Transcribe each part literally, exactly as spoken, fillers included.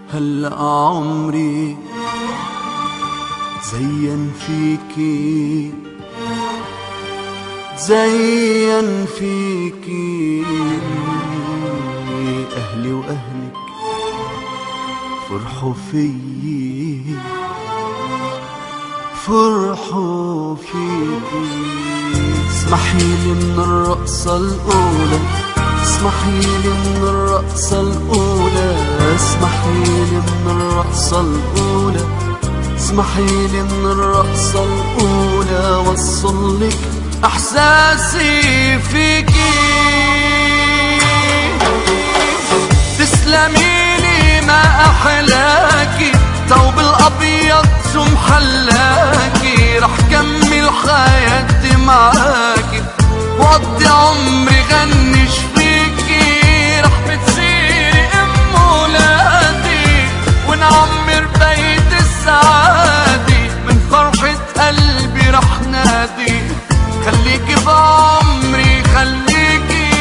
هلأ عمري زين فيكي زين فيكي أهلي وأهلك فرحوا فيي فرحوا فيكي. اسمحيلي من الرقصة الأولى اسمحيلي من الرقصة الأولى اسمحيلي من الرقصة الأولى اسمحيلي من الرقصة الأولى وصلك إحساسي فيكي. تسلميلي ما أحلاكي ثوب الأبيض شو محلاكي رح كمل حياتي معاكي وقضي عمري غنش فيكي. رح بتصيري أم ولادي ونعمر بيت السعادة من فرحة قلبي رح نادي خليكي بعمري خليكي.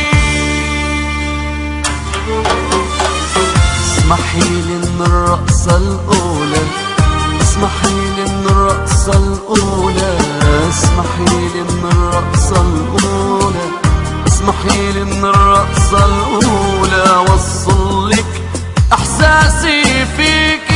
اسمحيلي من الرقصة الأولى اسمحيلي من الرقصة الأولى اسمحيلي من الرقصة الأولى اسمحيلي من الرقصة الأولى وصلك إحساسي فيكي.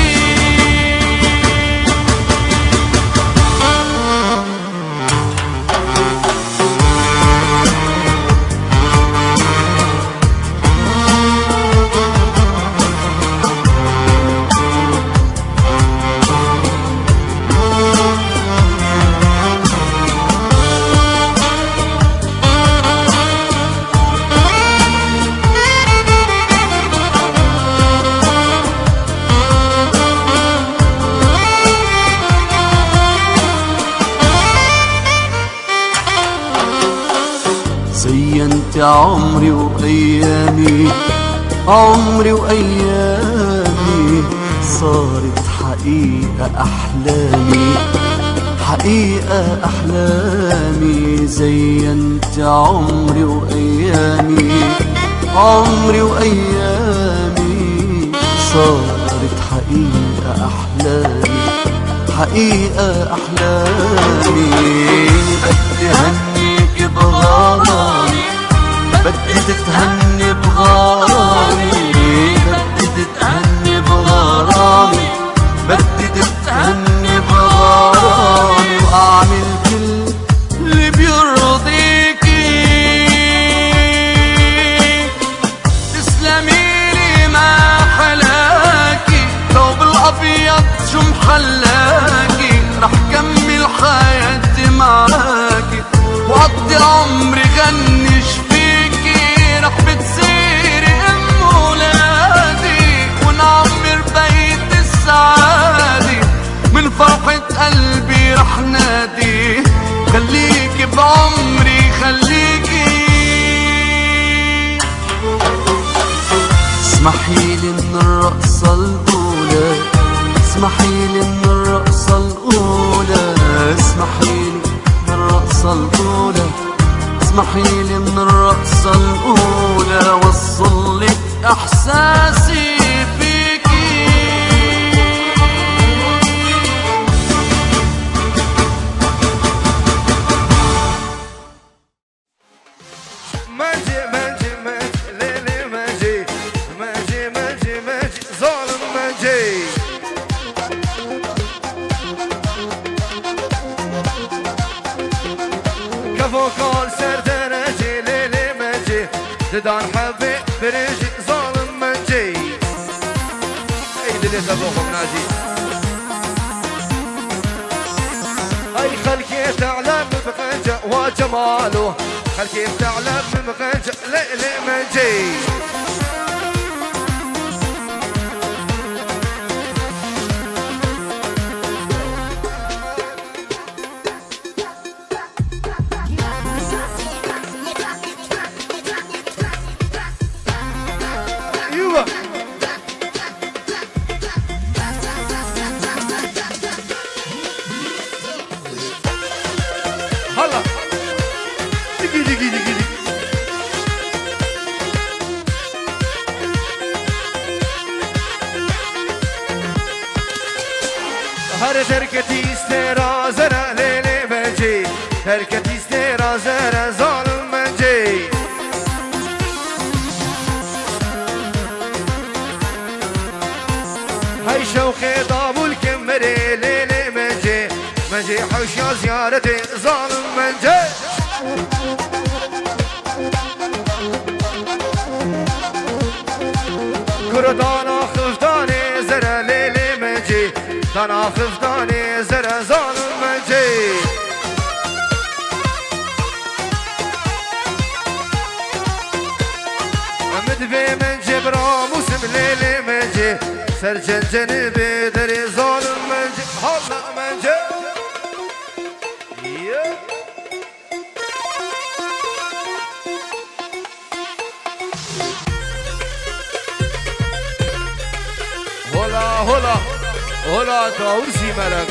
زينت عمري وأيامي عمري وأيامي صارت حقيقة أحلامي حقيقة أحلامي. زينت عمري وأيامي عمري وأيامي صارت حقيقة أحلامي حقيقة أحلامي. بدي هنيك بغرامي بدي تتهني بغرامي بدي تتهني بغرامي بدي تتهني بغرامي وأعمل كل اللي بيرضيكي. تسلميلي ما حلاكي ثوب الأبيض شو محلاكي رح كمل حياتي معاكي وقضي عمري غنش فيكي. رح بتصيري أم ولادي ونعمر بيت السعادة من فرحة قلبي رح نادي خليكي بعمري خليكي. اسمحيلي من الرقصة الأولى اسمحيلي من الرقصة الأولى اسمحيلي من الرقصة الأولى اسمحيلي من الرقصة الأولى وصلك إحساسي فيكي. ماجي ماجي ماجي ليلي ماجي ماجي ماجي ماجي ظالم ماجي. كفو كل سردرجي ليلي ماجي ددان حبي برجي ظالم ماجي. اي دلي تبوخم ناجي اي خلكي تعلم بغنجة وجماله خلكي تعلم بغنجة ليلي ماجي. هلا دقي دقي دقي دقي تركتي استرا زرا ليلي منجي تركتي استرا زرا ظالم منجي هاي شوقي ضابو الكمري ليلي منجي منجي حوش يا زيارتي ظالم منجي كردانا خفداني زرا ليلي منجي دانا خفداني زرا ظالم منجي مدفي منجي برا موسم ليلي منجي سرجن جنبي دري ظالم منجي هلا منجي هلا هلا هلا تاوسي ملك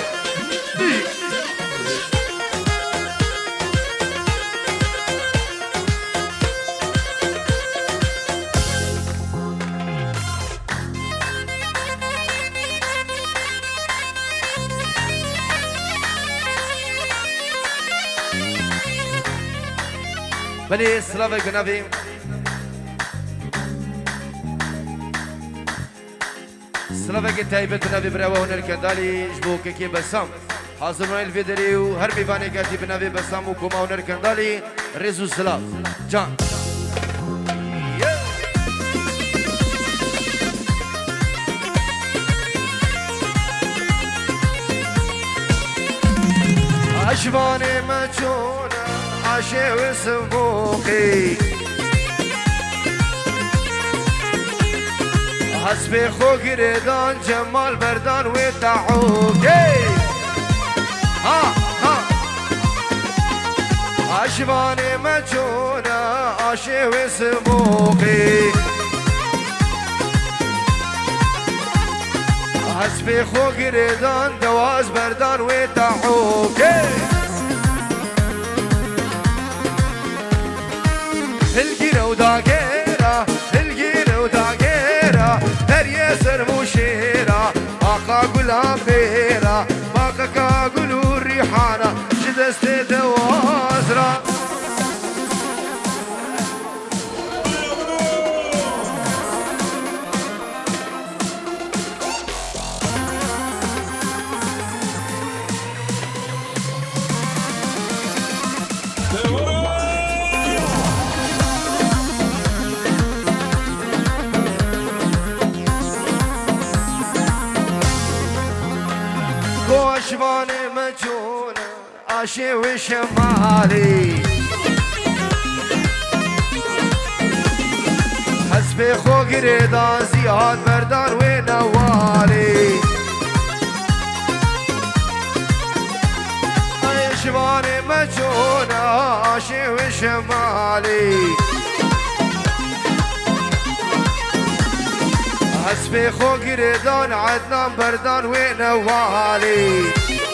بلي سلافك بنبي سلافك تايبة بنبي براوة ونركندالي جبوك كي بسام حاضر من الفيدري وهر بيفاني قاتي بنبي بسام وكما ونركندالي ريزو سلاف جان عشباني مجونة عاشي وسبوقي حسبي خو قردان جمال بردان وتعوقي ها ها عشباني مجونة عاشي وسبوقي حسبي خو قردان دواز بردان وتعوقي الجيرة وداقيرة الجيرة وداقيرة دريا سر مشيرة باقا قلها بيرة باقا كاقلو الريحانة شدست دوازرة عشباني مجونة عاشي وشمالي حسبي خو قردان زياد بردان ونوالي عشباني مجونة عاشي وشمالي حسبي خو قردان عدنان بردان ونوالي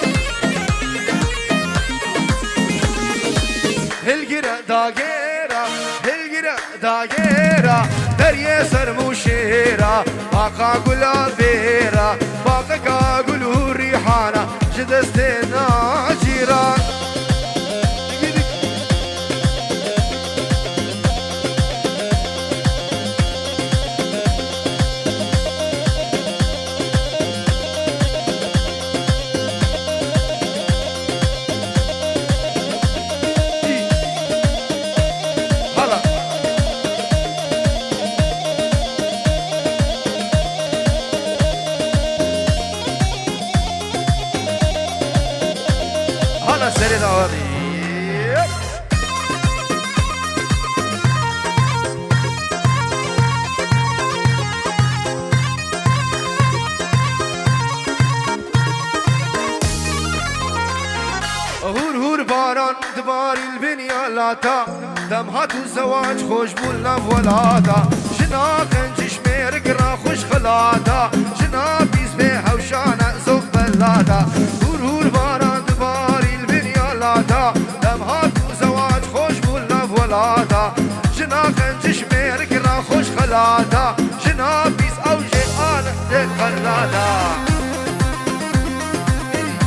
القرا داقيرة القرا داقيرة دريا سر مشيرة باقا قلا بيرة باقا كاقلو الريحانة شدستنا جيران سري داودي هور هور باران دبار البنية لاتا دم هاتو زواج خوش بولنا ولادا شنا قنجش ميرقرا خوش خلادا شنا بيز بيها وشانا زوق بلادا هور هور باران دبار البنية لاتا دم هاتو زواج خوش بولنا ولادا شنا قنجش ميرقرا خوش خلادا شنا بيز اوجي آنا دك خلادا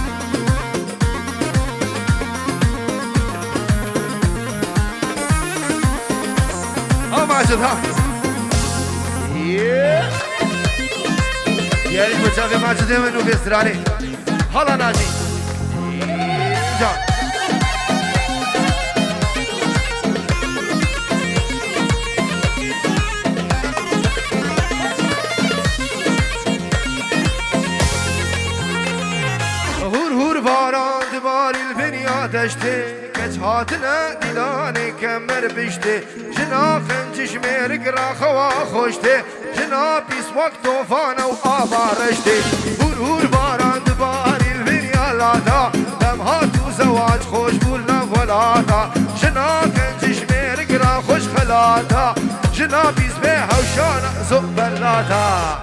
ماجد ها يا ريت متشافي ماجد منو بيسر عليه هلا ناجي جان هور هور باران دبار البنيا دشتي كجهاتنا دلاني كمر بشتي جناخ جشمير قرا خوا خوشتي جناب يسوق طوفان وآبا رشتي هور هور باران دبار البنيا لادا دمهات وزواج خوش بولنا ولادا جناخ جشمير قرا خوش خلادا جناب يسبيها وشانا زق بلادا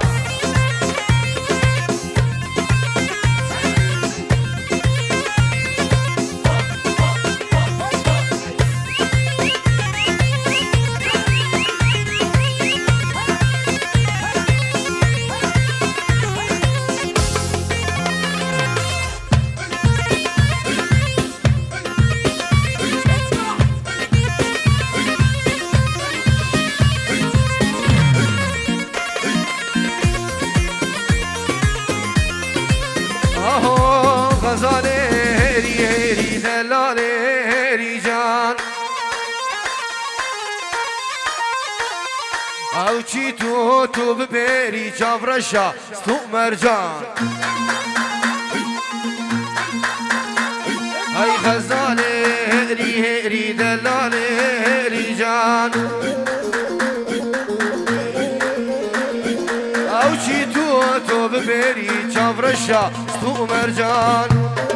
او چی تو تو ببری چاورشا ستو مرجان ای غزاله هری هری دلاله هری جان او چی تو تو ببری چاورشا ستو مرجان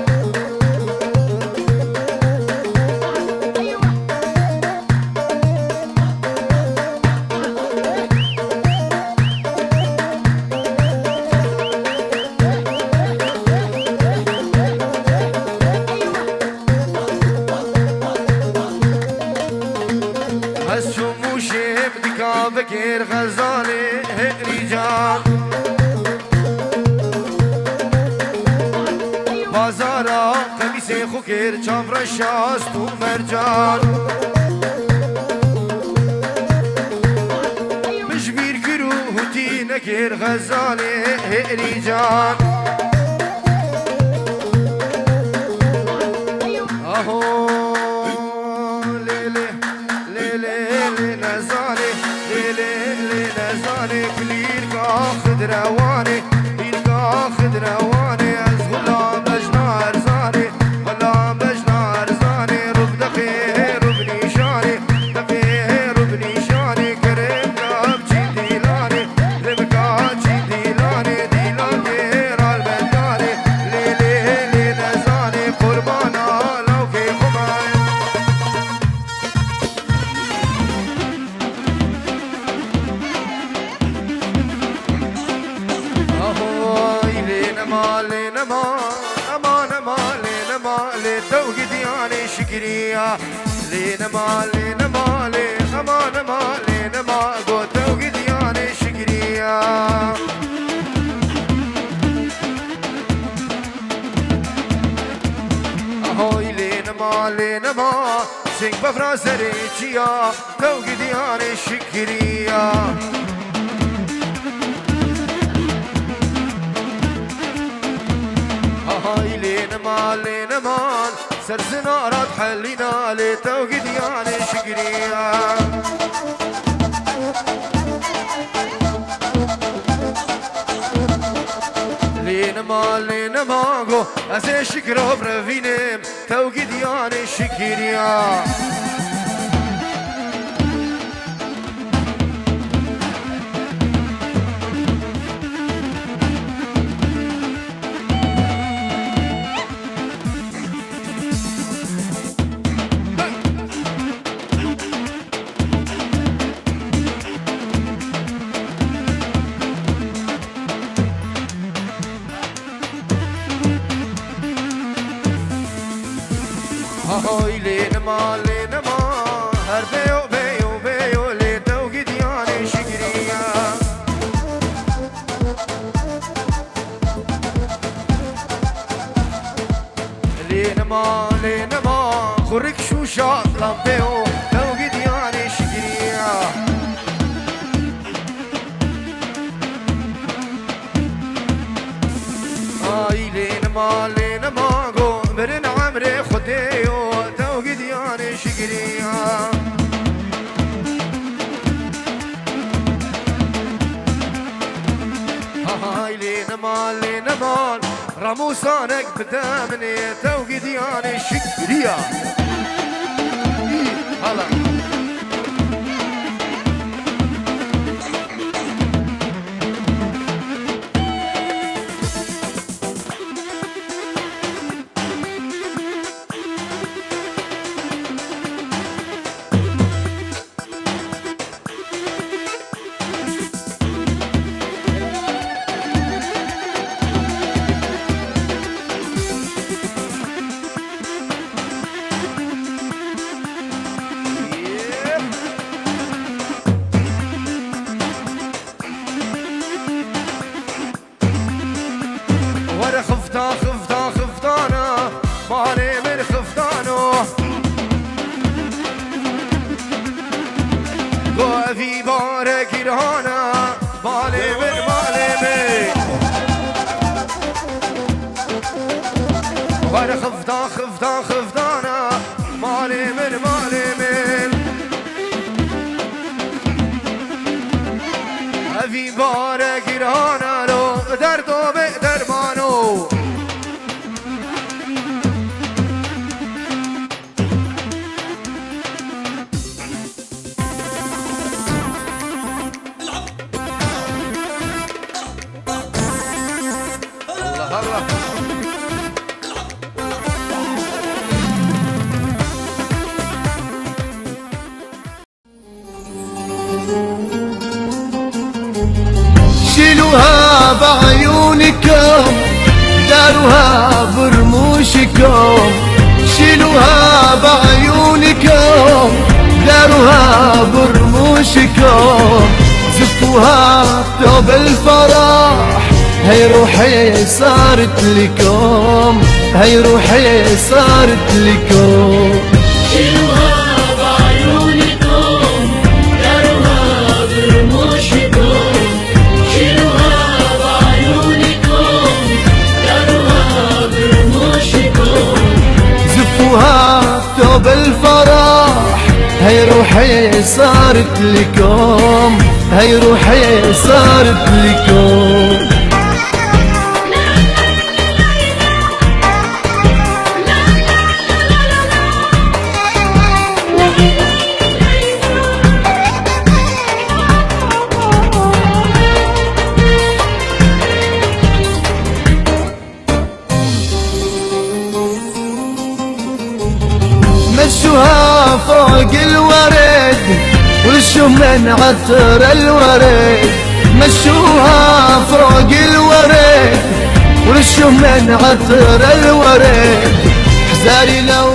بكير غزالي رجال بازارا قميصي خوكير چامر شاست ومرجان مجبير كروهتي نكير غزالي رجال اهو ليلي ليلي نزالي ليلي نزالي كلير كاخد رواني كلير كاخد رواني از غلام بجنا ارزاني غلام بجنا ارزاني رب دقيه رب نيشاني دقيه رب نيشاني كريم كابجي ديلاني ربكاتشي ديلاني ديلان غير البنداني ليلي لي نزالي قربانا لو كي خماي مالي نما نما نما لي نما لي توقد يعني شكريا لي نما لي نما لي نما نما لي نما قو توقد يعني شكريا اهوي لي نما لي نما سنگ بفراس ريچيا توقد يعني شكريا هاي لين مال لين مال سرزنا راد حلينا لتوقد يعني شكريا لين مال لين ماغو ازي شكرا برفينم توقد يعني شكريا هاي لين ما لين ما هر بيو بيو بيو لي توقد يعني شكريا لين ما لين ما خرك شو شاط لامبيو توقد يعني شكريا نما لي نما قو برن عمري خديو توقد يعني شقريا هاي لي نما لي نما رموسانك بدامني توقد يعني شقريا هلا خفتا خفتا خفتانا مالي من خفتانو قو في بارك رهانا مالي من مالي من وانا خفتا خفتا خفتانا مالي من مالي من في بارك رهانا لو دردو بدرمانو شيلوها بعيونكم داروها برموشكم شيلوها بعيونكم داروها برموشكم زفوها ثوب الفرح هي روحي صارت لكم هي روحي صارت لكم شيلوها بعيونكم داروها برموشكم ثوب الفرح هي روحي صارت لكم هي روحي صارت لكم مشوها فوق الورد ورشوا من عطر الورد مشوها فوق الورد ورشوا من عطر الورد حزاري لو